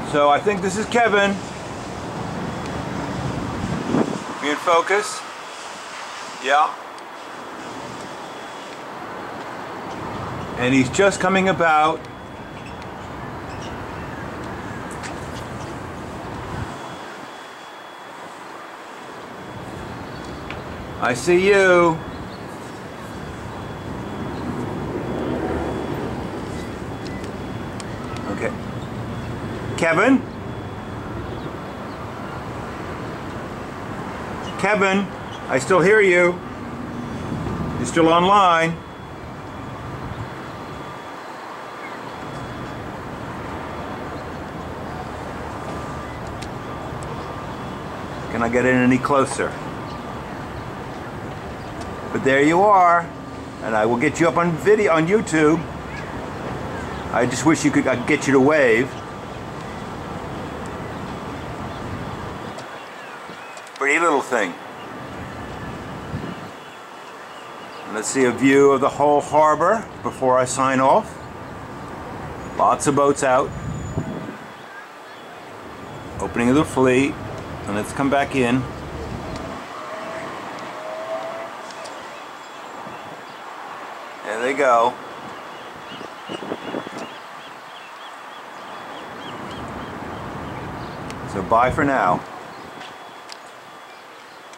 So I think this is Kevin. Be in focus. Yeah. And he's just coming about. I see you. Okay. Kevin? Kevin, I still hear you. You're still online. Can I get in any closer? But there you are, and I will get you up on video on YouTube. I just wish I could get you to wave. Pretty little thing. Let's see a view of the whole harbor before I sign off. Lots of boats out. Opening of the fleet, and let's come back in. There they go. So bye for now.